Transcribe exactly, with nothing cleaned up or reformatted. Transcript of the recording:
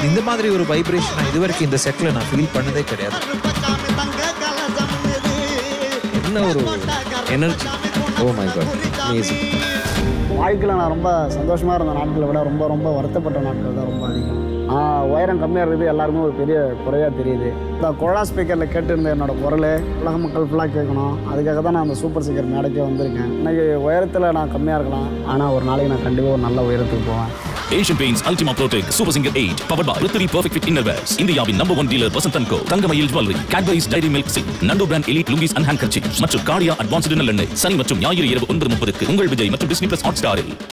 இந்த மாதிரி ஒரு வைப்ரேஷன் இது வரைக்கும் இந்த செட்ல நான் ஃபீல் பண்ணதே கிடையாது. என்ன ஒரு energy. Oh my God, amazing. வாழ்க்கையில் நான் ரொம்ப சந்தோஷமாக இருந்த நாட்களை விட ரொம்ப ரொம்ப வருத்தப்பட்ட நாட்கள் தான் ரொம்ப அதிகம். உயரம் கம்மியாக இருக்குது எல்லாருமே ஒரு பெரிய குறையாக தெரியுது. இந்த கொழா ஸ்பீக்கரில் கேட்டுருந்த என்னோட குரல் உலக மக்கள் ஃபுல்லாக கேட்கணும். அதுக்காக தான் நான் அந்த சூப்பர் சிங்கர் மேடைக்கே வந்திருக்கேன். இன்றைக்கி உயரத்தில் நான் கம்மியாக இருக்கலாம், ஆனால் ஒரு நாளைக்கு நான் கண்டிப்பாக ஒரு நல்ல உயரத்துக்கு போவேன். Asian Paints Ultima Protect Super Singer eight powered by Rithiri Perfect Fit Innerwears. இந்தியாவின் number one dealer Vasanth and co. Thangamayil jewellery, Cadbury's Dairy Milk Silk, Nando Brand Elite Lungis and Handkerchiefs மற்றும் கார்டியா அட்வான்ஸ்டு நல்லெண்ணெய். சனி மற்றும் ஞாயிறு இரவு ஒன்பது முப்பதுக்கு உங்கள் விஜய் மற்றும் டிஸ்னி பிளஸ் ஹாட் ஸ்டாரில்.